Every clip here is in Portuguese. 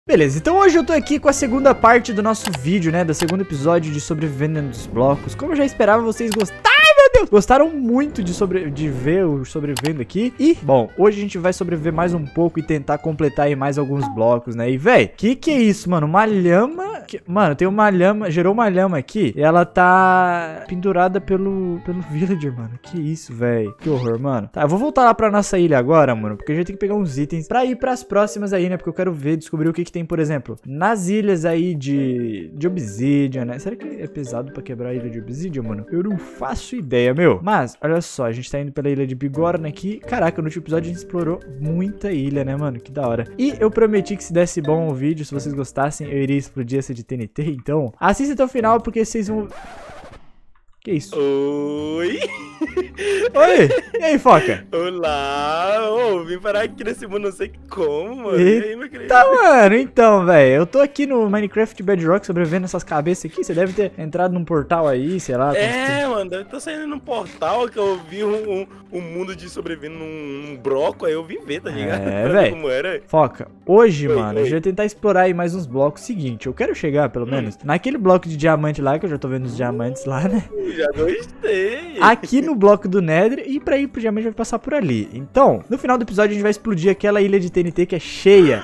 Beleza, então hoje eu tô aqui com a segunda parte do nosso vídeo, né, do segundo episódio de sobrevivendo nos blocos. Como eu já esperava, vocês gostaram, meu Deus, gostaram muito de ver o sobrevivendo aqui. E, bom, hoje a gente vai sobreviver mais um pouco e tentar completar aí mais alguns blocos, né. E, véi, que é isso, mano? Uma lhama... Mano, tem uma lhama, gerou uma lhama aqui e ela tá pendurada pelo villager, mano. Que isso, véi, que horror, mano. Tá, eu vou voltar lá pra nossa ilha agora, mano, porque a gente tem que pegar uns itens pra ir pras próximas aí, né, porque eu quero ver, descobrir o que tem, por exemplo, nas ilhas aí de obsidian, né? Será que é pesado pra quebrar a ilha de obsidian, mano? Eu não faço ideia, meu. Mas, olha só, a gente tá indo pela ilha de Bigorna aqui. Caraca, no último episódio a gente explorou muita ilha, né, mano? Que da hora. E eu prometi que se desse bom o vídeo, se vocês gostassem, eu iria explodir essa de TNT. Então, assista até o final, porque vocês vão... Que isso? Oi! Oi! E aí, Foca? Olá! Ô, vim parar aqui nesse mundo, não sei como, mano. Eita, e aí, meu querido? Tá, mano, então, velho, eu tô aqui no Minecraft Bedrock sobrevivendo essas cabeças aqui. Você deve ter entrado num portal aí, sei lá. Mano, eu tô saindo num portal que eu vi um mundo de sobrevivendo num bloco, aí eu vim ver, tá ligado? É, velho. Como era? Foca, hoje, mano, a oi. gente vai tentar explorar aí mais uns blocos. Seguinte, eu quero chegar, pelo menos, naquele bloco de diamante lá, que eu já tô vendo os diamantes lá, né? Já gostei. Aqui no bloco do Nether, e pra ir pro diamante vai passar por ali. Então, no final do episódio a gente vai explodir aquela ilha de TNT que é cheia,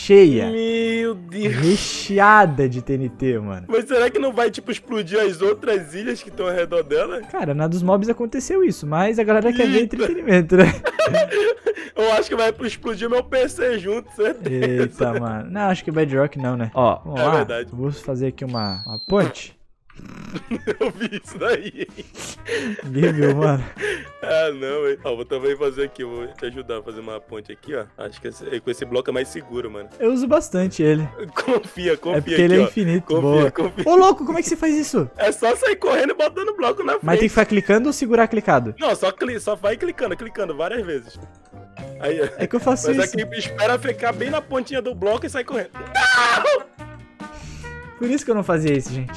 Meu Deus. recheada de TNT, mano. Mas será que não vai, tipo, explodir as outras ilhas que estão ao redor dela? Cara, na dos mobs aconteceu isso, mas a galera quer ver entretenimento, né? Eu acho que vai explodir meu PC junto, certeza. Eita, mano. Não, acho que Bedrock não, né? Ó, vamos lá. Verdade. Vou fazer aqui uma ponte. Eu vi isso daí. Ninguém viu, mano. Ah, não, velho. Ó, vou também fazer aqui, vou te ajudar a fazer uma ponte aqui, ó. Acho que com esse bloco é mais seguro, mano. Eu uso bastante ele. Confia É porque aqui, ele é ó. infinito, boa. Confia. Ô, louco, como é que você faz isso? É só sair correndo e botando o bloco na frente. Mas tem que ficar clicando ou segurar clicado? Não, só vai clicando várias vezes. Aí, É que eu faço mas isso. aqui espera ficar bem na pontinha do bloco e sai correndo. Por isso que eu não fazia isso, gente.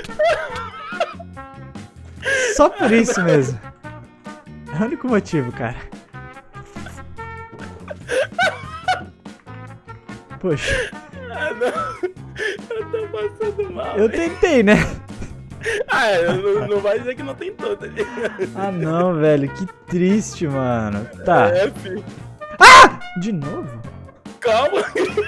Só por isso mesmo. É o único motivo, cara. Poxa, Ah, não. Eu tô passando mal. eu tentei, né? Não vai dizer que não tem todo. Ah, não, velho. Que triste, mano. Tá. É, filho. De novo? Calma.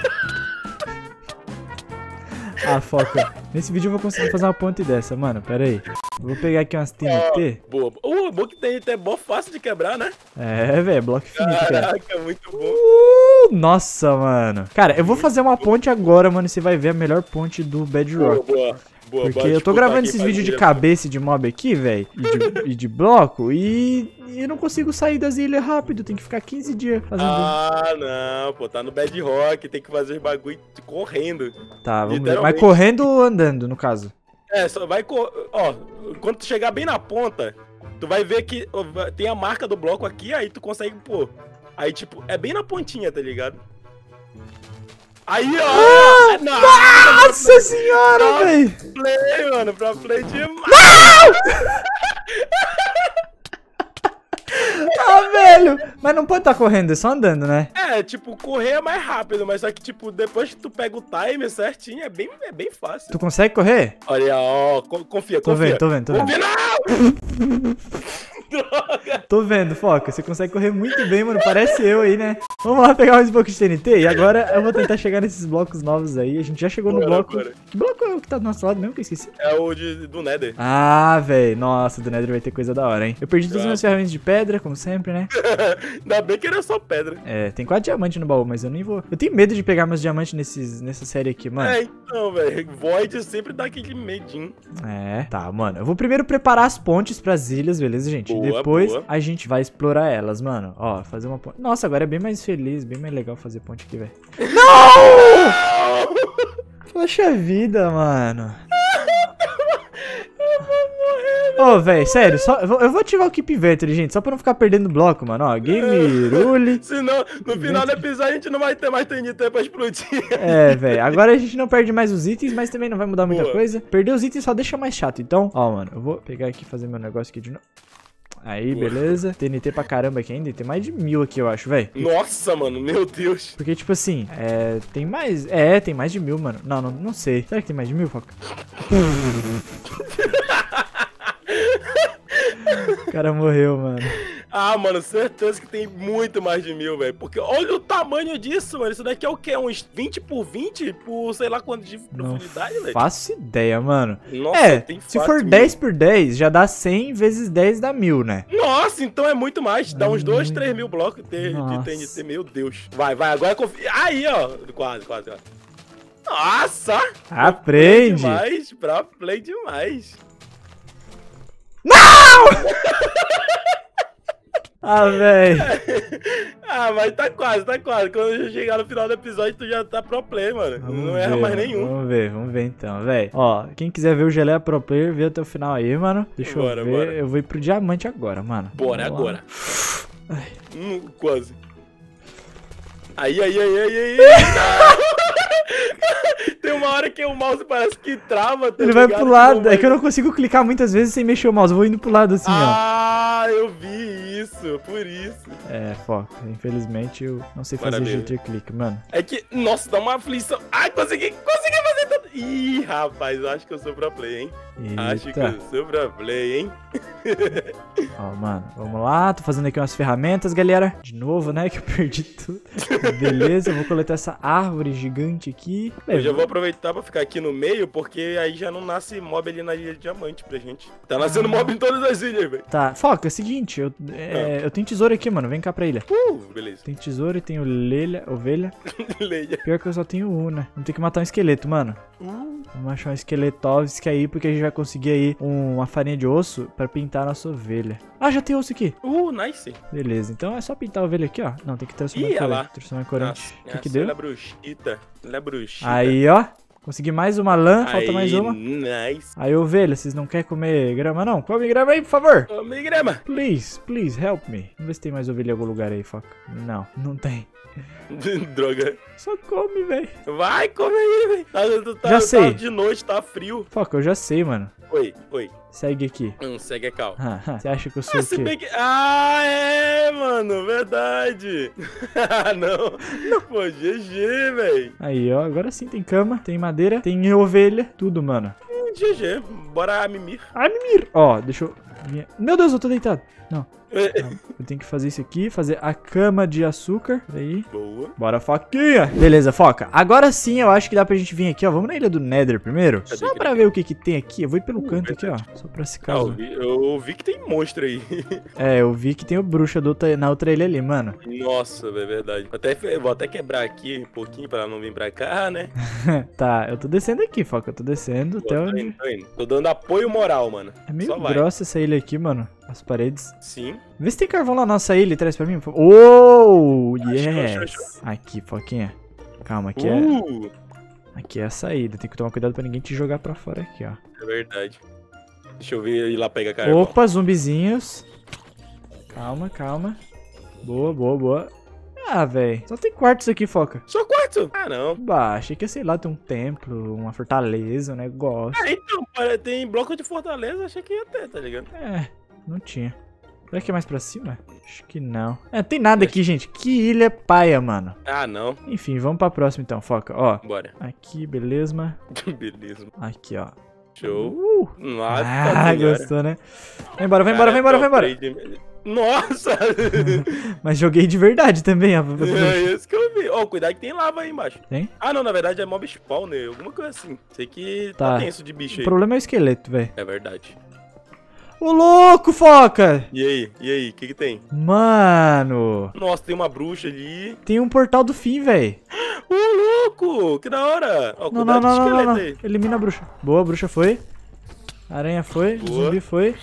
Ah, Foca. Nesse vídeo eu vou conseguir fazer uma ponte dessa, mano. Pera aí. Vou pegar aqui umas TNT. Boa. Bom que tem até bom fácil de quebrar, né? É, velho. Bloco infinito, cara. Caraca, muito bom. Nossa, mano. Cara, eu vou fazer uma ponte agora, mano. E você vai ver a melhor ponte do Bedrock. Boa. Porque eu tô gravando esses vídeos de cabeça de mob aqui, velho. E de bloco. E eu não consigo sair das ilhas rápido. Tem que ficar 15 dias fazendo. Ah, não, pô, tá no Bedrock, tem que fazer os bagulho correndo. Tá, vamos ver. Mas literalmente. correndo ou andando, no caso? É, só vai ó, quando tu chegar bem na ponta, tu vai ver que ó, tem a marca do bloco aqui, aí tu consegue pôr. Aí, tipo, é bem na pontinha, tá ligado? Aí, ó! Nossa senhora, velho! Play, mano, pra play demais! Ah, velho! Mas não pode estar correndo, é só andando, né? É, tipo, correr é mais rápido, mas só que, tipo, depois que tu pega o timer certinho, é bem fácil. Tu consegue correr? Olha, ó, confia. Tô vendo. Confia, não! Droga! Tô vendo, Foca. Você consegue correr muito bem, mano. Parece eu aí, né? Vamos lá pegar mais blocos de TNT. E agora eu vou tentar chegar nesses blocos novos aí. A gente já chegou no bloco. Bora. Que bloco é o que tá do nosso lado mesmo que eu esqueci? É o do Nether. Ah, velho. Nossa, do Nether vai ter coisa da hora, hein? Eu perdi todas as minhas ferramentas de pedra, como sempre, né? Ainda bem que era só pedra. É, tem 4 diamantes no baú, mas eu nem vou. Eu tenho medo de pegar meus diamantes nessa série aqui, mano. É, então, velho. Void sempre dá aquele medinho. É, tá, mano. Eu vou primeiro preparar as pontes pras ilhas, beleza, gente? Boa, Depois boa. a gente vai explorar elas, mano. Ó, fazer uma ponte. Nossa, agora é bem mais feliz, bem mais legal fazer ponte aqui, velho. Não! Poxa vida, mano. Ô, velho, sério, eu vou ativar o Keep Inventory, gente, só pra não ficar perdendo bloco, mano. Ó, Game Rule. Senão, no final do episódio, a gente não vai ter mais TNT pra explodir. É, velho, agora a gente não perde mais os itens, mas também não vai mudar muita Boa. coisa. Perder os itens só deixa mais chato. Então, ó, mano, eu vou pegar aqui e fazer meu negócio aqui de novo. Aí, beleza. TNT pra caramba aqui ainda. Tem mais de 1000 aqui, eu acho, velho. Nossa, mano, meu Deus. Porque, tipo assim, tem mais... tem mais de 1000, mano. Não sei. Será que tem mais de 1000, Foca? O cara morreu, mano. Ah, mano, certeza que tem muito mais de 1000, velho. Porque olha o tamanho disso, mano. Isso daqui é o quê? Uns 20 por 20? Por sei lá quanto de profundidade, velho? Faço ideia, mano. Nossa, tem se for 10 por 10, já dá 100 vezes 10 dá 1000, né? Nossa, então é muito mais. Dá uns 2, 3 mil blocos de TNT, meu Deus. Vai, agora confia. Aí, ó. Quase. Nossa! Aprende! Pra play demais. Não! Ah, velho. Ah, mas tá quase. Quando eu chegar no final do episódio, tu já tá pro play, mano. Não erra mais nenhum. Vamos ver então, velho. Ó, quem quiser ver o Geleia Pro Player, vê até o final aí, mano. Deixa eu ver. Bora. Eu vou ir pro diamante agora, mano. Bora, agora. Quase. Aí. Tem uma hora que o mouse parece que trava, tá Ele vai pro lado. É que eu não consigo clicar muitas vezes sem mexer o mouse. Eu vou indo pro lado assim, ó. Ah, eu vi isso. Por isso. Foca. Infelizmente eu não sei fazer GT clique, mano. É que, nossa, dá uma aflição. Ai, consegui fazer tudo. Ih, rapaz, eu acho que eu sou pro play, hein? Eita. Acho que eu sou pro play, hein? Ó, mano, vamos lá. Tô fazendo aqui umas ferramentas, galera. De novo, né, que eu perdi tudo. Beleza, eu vou coletar essa árvore gigante aqui. Eu já vou aproveitar pra ficar aqui no meio, porque aí já não nasce mob ali na ilha de diamante pra gente. Tá nascendo mob em todas as ilhas, velho. Tá, Foca, é o seguinte, eu tenho tesouro aqui, mano. Vem cá pra ilha. Beleza. Tem tesouro e tem ovelha. Leia. Pior que eu só tenho né? Vamos ter que matar um esqueleto, mano. Vamos achar um esqueletovski aí, porque a gente vai conseguir aí uma farinha de osso pra pintar a nossa ovelha. Ah, já tem osso aqui. Nice. Beleza, então é só pintar a ovelha aqui, ó. Não, tem que transformar em corante. O que deu? Ela é bruxita. Aí, ó. Consegui mais uma lã, falta mais uma. Nice. Aí, ovelha, vocês não querem comer grama, não? Come grama aí, por favor. Come grama. Please, help me. Vamos ver se tem mais ovelha em algum lugar aí, Foca. Não tem. Droga. Só come, velho. Vai, come aí, velho. Já sei. Tá de noite, tá frio. Foca, eu já sei, mano. Oi. Segue aqui. Segue a cal. Você acha que eu sou o quê? Mano, verdade. Não. Pô, GG, velho. Aí, ó, agora sim tem cama, tem madeira, tem ovelha, tudo, mano. GG, bora mimir. Ó, deixa eu... Meu Deus, eu tô deitado. Não. Eu tenho que fazer isso aqui, fazer a cama de açúcar. Aí. Boa. Bora, Foquinha. Beleza, Foca. Agora sim, eu acho que dá pra gente vir aqui, ó. Vamos na ilha do Nether primeiro. Só pra ver o que tem aqui. Eu vou ir pelo canto aqui, ó. Só pra se caso. Eu vi que tem monstro aí. Eu vi que tem o bruxa na outra ilha ali, mano. Nossa, é verdade. Vou até quebrar aqui um pouquinho pra ela não vir pra cá, né? Tá, eu tô descendo aqui, Foca. Eu tô descendo até onde... Tô dando apoio moral, mano. É meio grossa essa ilha aqui, mano. As paredes. Sim. Vê se tem carvão lá na nossa ilha e traz pra mim. Oh, yes. Aqui, Foquinha. Calma, aqui é a saída. Tem que tomar cuidado pra ninguém te jogar pra fora aqui, ó. É verdade. Deixa eu ir lá pegar carvão. Opa, zumbizinhos. Calma. Boa. Ah, velho. Só tem quartos aqui, Foca. Só quarto? Ah, não. Bah, achei que ia, sei lá, ter um templo, uma fortaleza, um negócio. Então, tem bloco de fortaleza, achei que ia ter, tá ligado? Não tinha. Será que é mais pra cima? Acho que não. Não tem nada aqui, gente. Que ilha paia, mano. Ah, não. Enfim, vamos pra próxima então, Foca. Ó. Bora. Aqui, beleza. Beleza. Aqui, ó. Show. Nossa, gostou, né? Vai embora. Nossa! Mas joguei de verdade também, ó. É isso que eu vi. Ó, cuidado que tem lava aí embaixo. Tem? Ah, não, na verdade é mob spawner, alguma coisa assim. Sei que tá tenso de bicho aí. O problema é o esqueleto, velho. É verdade. Ô, louco, Foca! E aí, o que tem? Mano! Nossa, tem uma bruxa ali. Tem um portal do fim, velho. Ô, louco! Que da hora! Ó, não. Elimina a bruxa. Boa, a bruxa foi. Aranha foi. Boa. Zumbi foi.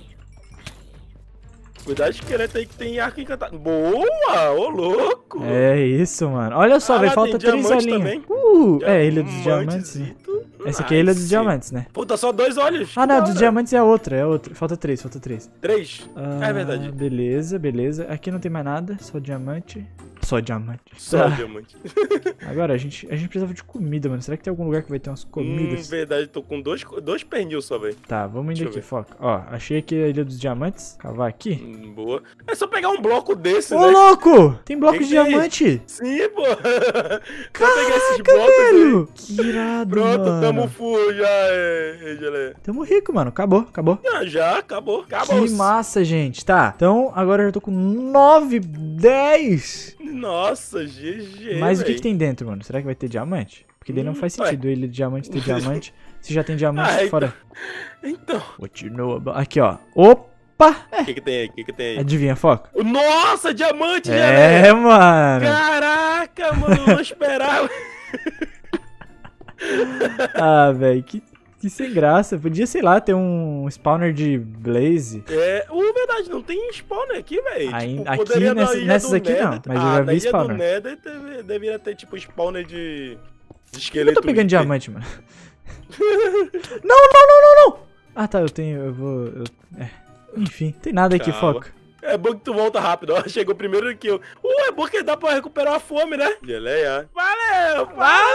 Cuidado de esqueleto aí que tem arco encantado. Boa! Ô, louco! É isso, mano. Olha só, velho, falta 3 olhinhos. Ilha dos Diamantes. Essa aqui é a Ilha dos Diamantes, né? Pô, tá só 2 olhos. Ah, não, dos Diamantes é outra, Falta 3. 3? É verdade. Beleza. Aqui não tem mais nada, só diamante. Só diamante. Só Tá. diamante. Agora, a gente precisava de comida, mano. Será que tem algum lugar que vai ter umas comidas? Verdade, tô com dois pernil só, velho. Tá, vamos indo Deixa eu aqui, ver. foca. Ó, achei aqui a Ilha dos Diamantes. Cavar aqui. Boa. É só pegar um bloco desse, Ô, né? louco! Tem bloco de Que é isso? diamante! Sim, pô. Só pegar esses blocos aí. Velho! Que irado, Pronto, mano. tamo full já, Gelé. Tamo rico, mano. Acabou. Já, acabou. Acabou. Que massa, gente. Tá, então agora eu já tô com 9, 10. Nossa, GG, Mas o que véi. que tem dentro, mano? Será que vai ter diamante? Porque daí não faz ué. sentido ele de diamante ter diamante. Se já tem diamante Ah, fora. Então, What you know about... Aqui, ó. Opa! o que tem aí? O que tem aí? Adivinha, foca? Nossa, diamante, Gelé. É, mano. Caraca, mano, eu não esperava. Ah, velho, que sem graça. Podia, sei lá, ter um spawner de blaze. Verdade, não tem spawner aqui, velho. Aí, Tipo, aqui, poderia na ilha nessas do aqui não, Nether- mas eu já na vi ilha spawner. do Nether deveria ter, tipo, spawner de Eu esqueleto. tô pegando diamante, mano. Não! Ah, tá, eu vou... Enfim, tem nada aqui, Calma. foca. É bom que tu volta rápido, ó. Chegou primeiro que eu. É bom que dá pra recuperar a fome, né? Geleia. Valeu!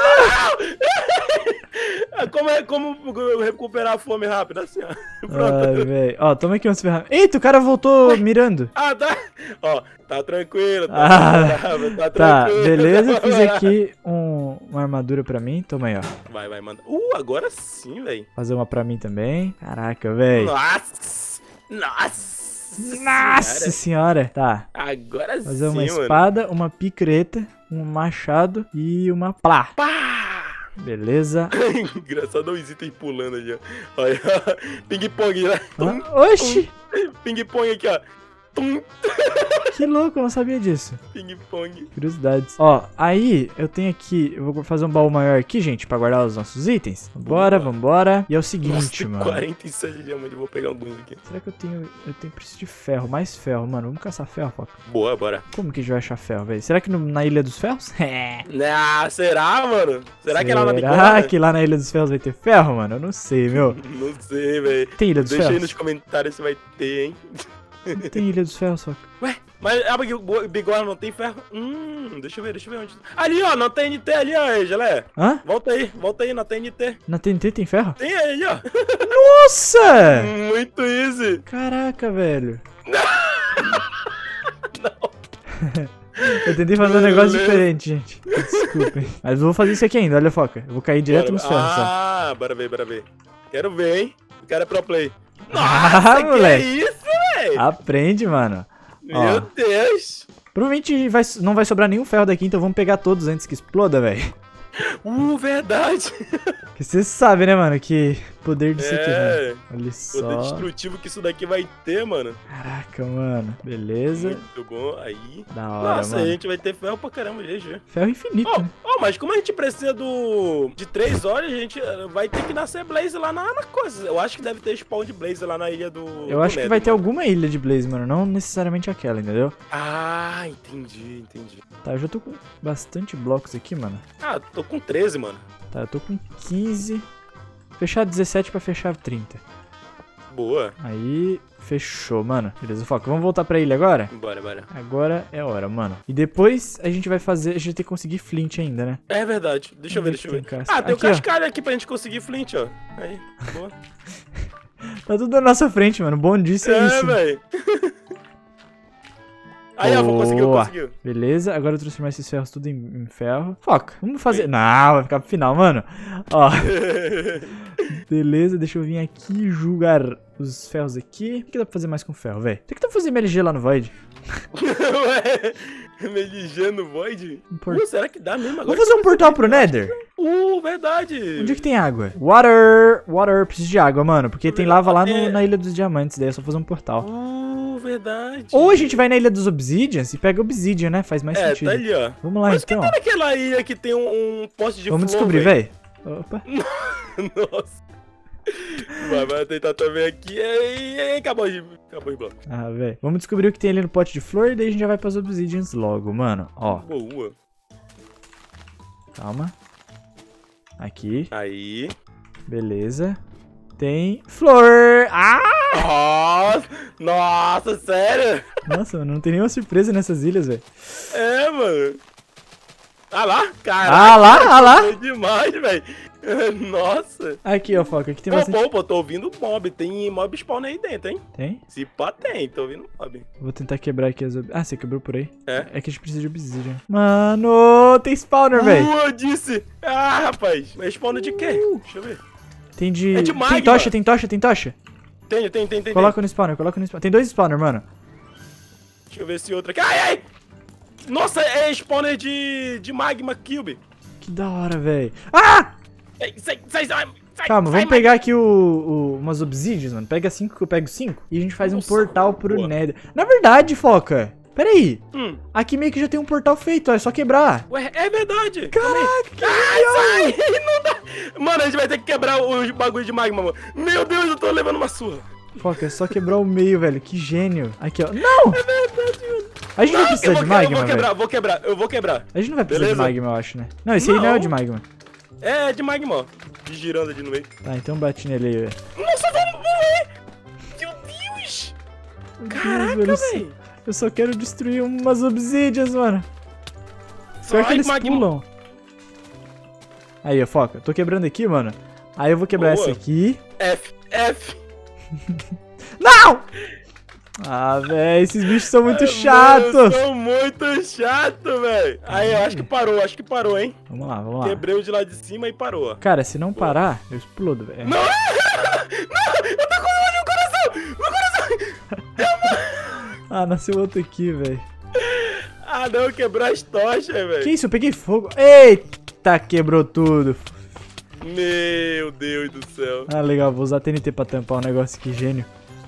Como recuperar a fome rápido? Assim, ó. Pronto. Ai, velho. Ó, toma aqui umas ferramentas. Eita, o cara voltou mirando. Ah, tá. Ó, tá tranquilo. Ah, Tá Tá, tranquilo. beleza. Fiz aqui uma armadura pra mim. Toma aí, ó. Vai, manda. Agora sim, velho. Fazer uma pra mim também. Caraca, velho. Nossa Nossa senhora. Tá. Agora sim, Fazer uma mano. espada, uma picareta, um machado e uma plá. Pá! Beleza. Engraçado os itens pulando ali, ó. Olha, ping-pong, né? Ah, oxi! Ping-pong aqui, ó. Tum, Que louco, eu não sabia disso. ping-pong. Curiosidades. Ó, aí eu tenho aqui. Eu vou fazer um baú maior aqui, gente, pra guardar os nossos itens. Vambora. E é o seguinte, Nossa, mano. 47 de diamante, vou pegar alguns aqui. Será que eu tenho preciso de ferro? Mais ferro, mano. Vamos caçar ferro, foca. Boa, bora. Como que a gente vai achar ferro, velho? Será que na Ilha dos Ferros? Ah, será, mano? Será que é lá na Será bigorna? que lá na Ilha dos Ferros vai ter ferro, mano? Eu não sei, meu. Não sei, velho. Tem Ilha dos Deixa aí Ferros? nos comentários se vai ter, hein? Não tem Ilha dos Ferros, foca. Ué, mas a bigorna não tem ferro? Deixa eu ver onde. Ali, ó, na TNT ali, ó, Gelé. Hã? Volta aí na TNT. Na TNT tem ferro? Tem aí, ó. Nossa! Muito easy. Caraca, velho. Eu tentei fazer um negócio Beleza. diferente, gente. Desculpem. Mas eu vou fazer isso aqui ainda, olha, foca. Eu vou cair direto nos ferros, só. Ah, bora ver. Quero ver, hein? O cara é pro play. Ah, Nossa, que moleque. isso, velho? Aprende, mano. Ó. Meu Deus. Provavelmente não vai sobrar nenhum ferro daqui, então vamos pegar todos antes que exploda, velho. Verdade. Porque você sabe, né, mano, que poder disso aqui, É. mano. Olha Poder só. destrutivo que isso daqui vai ter, mano. Caraca, mano. Beleza. Muito bom. Aí. Da hora, Nossa, mano. a gente vai ter ferro pra caramba, GG. Ferro infinito, né? Mas como a gente precisa de 3 horas, a gente vai ter que nascer Blaze lá na coisa. Eu acho que deve ter spawn de Blaze lá na ilha do. Eu acho que vai ter algum. alguma ilha de Blaze, mano. Não necessariamente aquela, entendeu? Ah, entendi. Tá, eu já tô com bastante blocos aqui, mano. Ah, tô com 13, mano. Tá, eu tô com 15. Fechar 17 pra fechar 30. Boa. Aí, fechou, mano. Beleza, foca. Vamos voltar pra ilha agora? Bora. Agora é hora, mano. E depois a gente vai fazer... A gente vai ter que conseguir flint ainda, né? É verdade. Deixa eu ver. Tem casca. Ah, tem o Aqui, ó. cascalho aqui pra gente conseguir flint, ó. Aí, boa. Tá tudo na nossa frente, mano. Bom disso é isso. velho. Aí, ó, conseguiu. Boa. Beleza, agora eu transformar esses ferros tudo em ferro. Foca, vamos fazer... Não, vai ficar pro final, mano. Ó, beleza, deixa eu vir aqui julgar os ferros aqui. O que dá pra fazer mais com ferro, velho? Tem que dá pra fazer MLG lá no Void. Ué, MLG no Void? Será que dá mesmo agora? Vamos fazer um portal pro Nether? Verdade. Onde é que tem água? Water, preciso de água, mano. Porque tem lava lá na Ilha dos Diamantes, daí é só fazer um portal. Verdade. Ou a gente vai na Ilha dos Obsidians e pega Obsidian, né? Faz mais sentido. Tá ali, ó. Vamos lá, Mas então. que tá naquela ilha que tem um poste de Vamos flor, descobrir, velho. Opa. Nossa. Vai tentar também aqui. E acabou o bloco. Ah, velho. Vamos descobrir o que tem ali no pote de flor e daí a gente já vai pras Obsidians logo, mano. Ó. Boa. Calma. Aqui. Aí. Beleza. Tem flor. Ah! Nossa, sério? Nossa, mano, não tem nenhuma surpresa nessas ilhas, velho. É, mano. Ah lá, cara. Ah lá. Foi demais, velho. Nossa. Aqui, ó, Foca, aqui tem bastante... Pô, tô ouvindo mob. Tem mob spawn aí dentro, hein? Tem? Se pá, tem. Tô ouvindo mob. Vou tentar quebrar aqui as... Ah, você quebrou por aí? É que a gente precisa de obsidian. Mano, tem spawner, velho. Eu disse. Ah, rapaz. Mas spawner de quê? Deixa eu ver. Tem de... É de magma. Tem tocha. Tem. Coloca no spawner. Tem 2 spawner, mano. Deixa eu ver se outra aqui. Ai! Nossa, é spawner de magma cube. Que da hora, velho. Ah! Sai. Calma, vamos pegar aqui umas obsidians, mano. Pega 5 que eu pego 5. E a gente faz um portal pro Nether. Na verdade, Foca, pera aí. Aqui meio que já tem um portal feito, ó. É só quebrar. Ué, é verdade. Caraca, que sai! Não dá. Mano, a gente vai ter que quebrar os bagulho de magma, mano. Meu Deus, eu tô levando uma surra. Foca, é só quebrar o meio, velho. Que gênio. Aqui, ó. Não! É verdade, mano. A gente não precisa de magma, velho. Eu vou quebrar. A gente não vai precisar de magma, eu acho, né? Não, esse aí não é o de magma. É de magma, ó. De girando ali no meio. Tá, então bate nele aí, velho. Nossa, vamos morrer! Meu Deus! Caraca, velho. Eu só quero destruir umas obsidians, mano. Pior que eles pulam. Aí, ó, Foca. Tô quebrando aqui, mano. Aí eu vou quebrar essa aqui. F. Não! Ah, velho, esses bichos são muito chatos. Mano, são muito chatos, velho. Aí, eu acho que parou, hein? Vamos lá. Quebrei o de lá de cima e parou. Cara, se não parar, eu explodo, velho. Não! Eu tô com o meu coração! Ah, nasceu outro aqui, velho. Ah, não, quebrou as tochas, velho. Que isso? Eu peguei fogo. Eita, quebrou tudo. Meu Deus do céu. Ah, legal, vou usar TNT pra tampar o negócio aqui, gênio.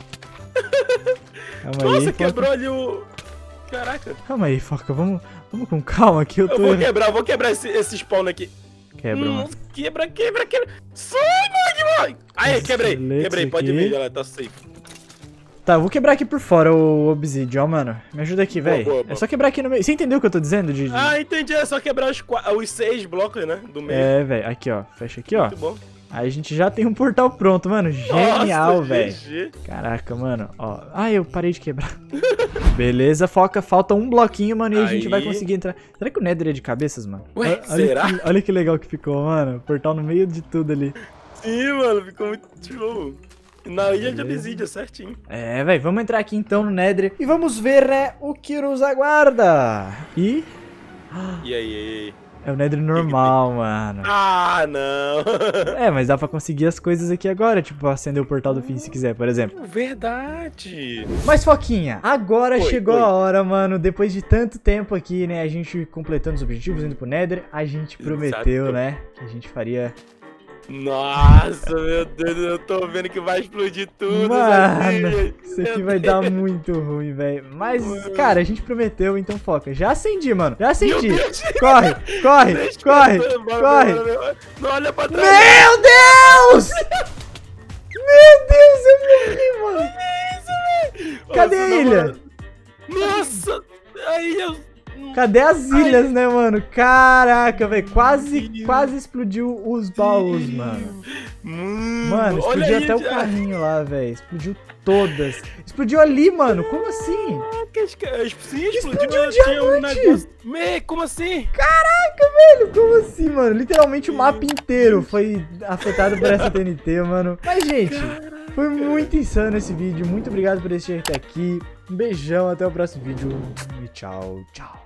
Calma Nossa, aí, quebrou ali o... Caraca. Calma aí, Foca, vamos com calma aqui, eu tô... vou quebrar esse spawn aqui. Quebra, mano. Quebra. Sai, magma! Aí, quebrei, pode vir, ela tá safe. Tá, eu vou quebrar aqui por fora o obsidian, ó, mano. Me ajuda aqui, velho. É só quebrar aqui no meio. Você entendeu o que eu tô dizendo, Didi? Ah, entendi, é só quebrar os 6 blocos, né, do meio. É, velho, aqui, ó, fecha aqui, ó. Muito bom. Aí a gente já tem um portal pronto, mano. Genial, velho. GG. Caraca, mano. Ó. Ah, eu parei de quebrar. Beleza, Foca. Falta um bloquinho, mano. E a gente vai conseguir entrar. Será que o Nether é de cabeças, mano? Ué, será? Olha que legal que ficou, mano. Portal no meio de tudo ali. Sim, mano. Ficou muito show. Na ilha de obsidian, certinho. É, velho. Vamos entrar aqui então no Nether. E vamos ver, né, o que nos aguarda. E aí? É o Nether normal, mano. Ah, não. É, mas dá pra conseguir as coisas aqui agora, tipo, acender o portal do fim se quiser, por exemplo. Verdade. Mas, Foquinha, agora chegou a hora, mano, depois de tanto tempo aqui, né, a gente completando os objetivos, indo pro Nether, a gente prometeu, né, que a gente faria... Nossa, meu Deus, eu tô vendo que vai explodir tudo. Mano, isso aqui vai dar muito ruim, velho. Mas, cara, a gente prometeu, então foca. Já acendi, mano. Já acendi. Corre. Não olha pra trás. Meu Deus! Meu Deus, eu morri, mano. Que isso, velho? Cadê a ilha? Nossa, a ilha... Cadê as ilhas, né, mano? Caraca, velho. Quase explodiu os baús, mano. Mano, explodiu até o carrinho lá, velho. Explodiu todas. Explodiu ali, mano. Como assim? Sim, explodiu diamante. Como assim? Caraca, velho. Como assim, mano? Literalmente o mapa inteiro foi afetado por essa TNT, mano. Mas, gente, foi muito insano esse vídeo. Muito obrigado por assistir até aqui. Um beijão, até o próximo vídeo. E tchau, tchau.